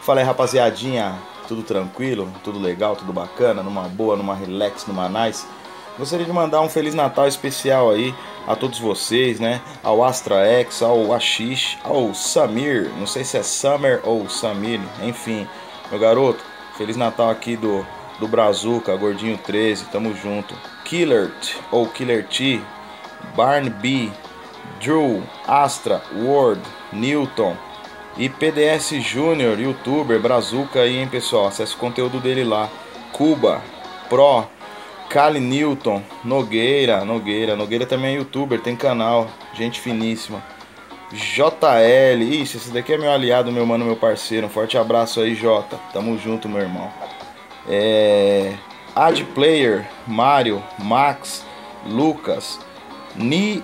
Fala aí, rapaziadinha, tudo tranquilo, tudo legal, tudo bacana, numa boa, numa relax, numa nice. Gostaria de mandar um Feliz Natal especial aí a todos vocês, né? Ao Astra X, ao Ashish, ao Samir, não sei se é Summer ou Samir, enfim, meu garoto, Feliz Natal aqui do Brazuca, Gordinho 13, tamo junto. Killer ou Killer T, Barn B, Drew, Astra, Ward, Newton e PDS Júnior, youtuber, Brazuca aí, hein, pessoal? Acesse o conteúdo dele lá. Cuba, Pro, Cali Newton, Nogueira também é youtuber, tem canal, gente finíssima. JL, isso, esse daqui é meu aliado, meu mano, meu parceiro. Um forte abraço aí, Jota. Tamo junto, meu irmão. Ad Player, Mário, Max, Lucas, Ni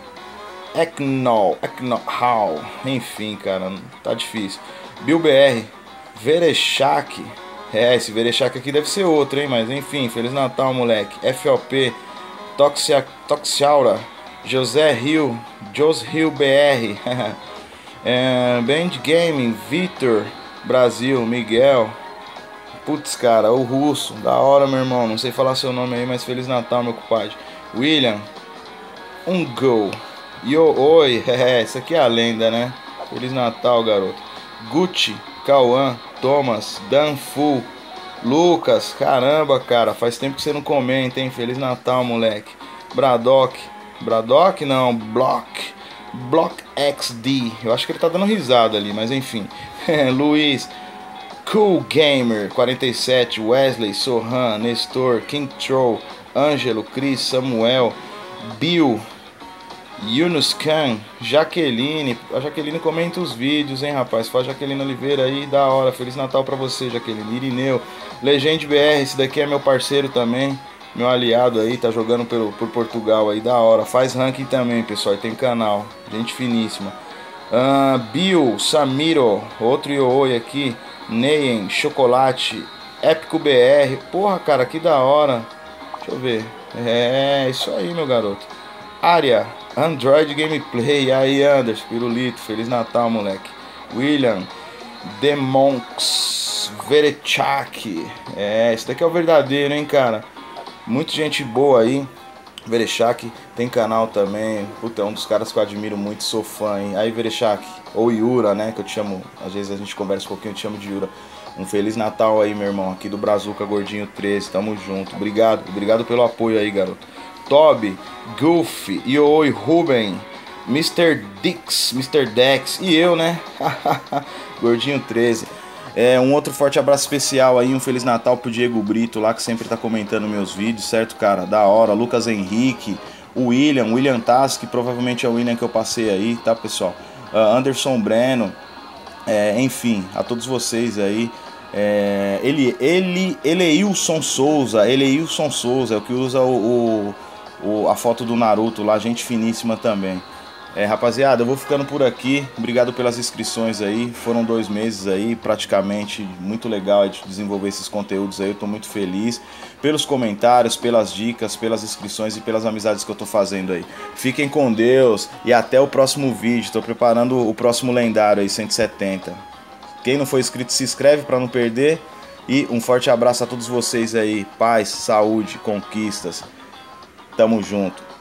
Eknohal, enfim, cara, tá difícil. Bill BR, Verechak, esse Verechak aqui deve ser outro, hein, mas enfim, Feliz Natal, moleque. FLP, Toxiaura, José Rio, Jos Rio BR, Band Gaming, Vitor, Brasil, Miguel. Putz, cara, o russo, da hora, meu irmão, não sei falar seu nome aí, mas Feliz Natal, meu compadre. William, Go. Oi, isso aqui é a lenda, né? Feliz Natal, garoto. Gucci, Cauã, Thomas, Danfu, Lucas, caramba, cara, faz tempo que você não comenta, hein? Feliz Natal, moleque. Bradock não, Block XD, eu acho que ele tá dando risada ali, mas enfim. Luiz, Cool Gamer 47, Wesley, Sohan, Nestor, King Troll, Ângelo, Cris, Samuel, Bill, Yunus Khan, Jaqueline. A Jaqueline comenta os vídeos, hein, rapaz? Fala Jaqueline Oliveira aí, da hora. Feliz Natal pra você, Jaqueline. Irineu, Legend BR, esse daqui é meu parceiro também, meu aliado aí, tá jogando por Portugal aí, da hora. Faz ranking também, pessoal, e tem canal, gente finíssima. Bill, Samiro, outro Iooi aqui, Neyen, Chocolate, Épico BR. Porra, cara, que da hora. Deixa eu ver. É, isso aí, meu garoto. Área, Android Gameplay, aí Anders, Pirulito, Feliz Natal, moleque. William, Demonks, Verechak. Esse daqui é o verdadeiro, hein, cara. Muita gente boa aí. Verechak tem canal também. Puta, é um dos caras que eu admiro muito, sou fã, hein. Aí, Verechak, ou Yura, né, que eu te chamo, às vezes a gente conversa um pouquinho, eu te chamo de Yura. Um Feliz Natal aí, meu irmão, aqui do Brazuca, Gordinho 13, tamo junto. Obrigado pelo apoio aí, garoto. Toby, Goofy, Oi, Ruben, Mr. Dex e eu, né? Gordinho 13. Um outro forte abraço especial aí, um Feliz Natal pro Diego Brito lá, que sempre tá comentando meus vídeos, certo, cara? Da hora. Lucas Henrique, o William Tass, que provavelmente é o William que eu passei aí, tá, pessoal? Anderson Breno, enfim, a todos vocês aí. Eleilson Souza, é o que usa a foto do Naruto lá, gente finíssima também. Rapaziada, eu vou ficando por aqui. Obrigado pelas inscrições aí. Foram 2 meses aí, praticamente. Muito legal de desenvolver esses conteúdos aí. Eu tô muito feliz pelos comentários, pelas dicas, pelas inscrições e pelas amizades que eu tô fazendo aí. Fiquem com Deus e até o próximo vídeo. Tô preparando o próximo lendário aí, 170. Quem não for inscrito, se inscreve para não perder. E um forte abraço a todos vocês aí. Paz, saúde, conquistas. Tamo junto.